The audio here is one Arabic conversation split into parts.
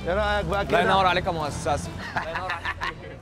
ايه رايك بقى كده؟ الله ينور عليك يا مؤسسه. الله ينور عليك.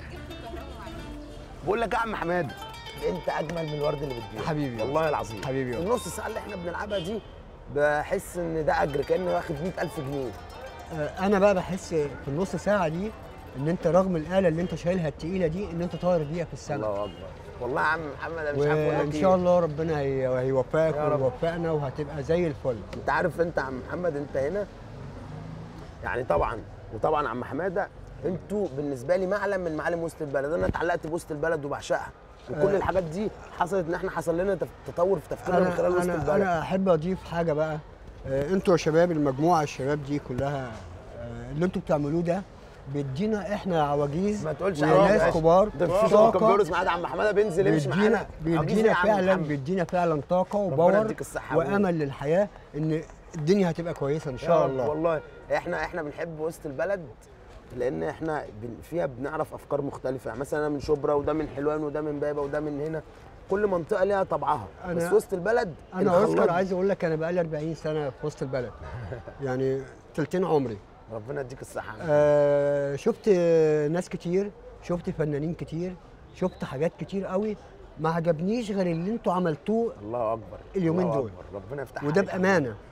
بقول لك يا عم حماده، انت اجمل من الورد اللي بتبيعه حبيبي والله العظيم. حبيبي النص ساعه اللي احنا بنلعبها دي بحس ان ده اجر، كانه واخد 100,000 جنيه. انا بقى بحس في النص ساعه دي ان انت رغم الاله اللي انت شايلها التقيله دي ان انت طاير بيها في السماء. الله اكبر والله يا عم محمد، انا مش عارف اقول لك وان ايه. شاء الله ربنا هيوفقك يا رب. ويوفقنا وهتبقى زي الفل. انت عارف انت يا عم محمد، انت هنا يعني طبعا وطبعا عم حماده، انتوا بالنسبه لي معلم من معالم وسط البلد. انا اتعلقت بوسط البلد وبعشقها، وكل الحاجات دي حصلت ان احنا حصل لنا تطور في تفكيرنا من خلال وسط البلد. انا احب اضيف حاجه بقى. انتوا يا شباب، المجموعه الشباب دي كلها اللي انتوا بتعملوه ده بيدينا احنا عواجيز ما تقولش وناس كبار ده في شباب كان بيرقص معانا عم حماده بينزل يمشي معانا. بيدينا فعلا طاقه ربنا وباور يديك الصحة وامل للحياه ان الدنيا هتبقى كويسه ان شاء الله. والله احنا بنحب وسط البلد لان احنا فيها بنعرف افكار مختلفه. يعني مثلا انا من شبرا وده من حلوان وده من بابا وده من هنا، كل منطقه ليها طبعها. بس وسط البلد انا اوسكار عايز اقول لك انا بقالي 40 سنه في وسط البلد يعني تلتين عمري. ربنا يديك الصحه. شفت ناس كتير، شفت فنانين كتير، شفت حاجات كتير قوي، ما عجبنيش غير اللي انتوا عملتوه الله اكبر اليومين الله دول أكبر. ربنا يفتح وده عليك. بامانه.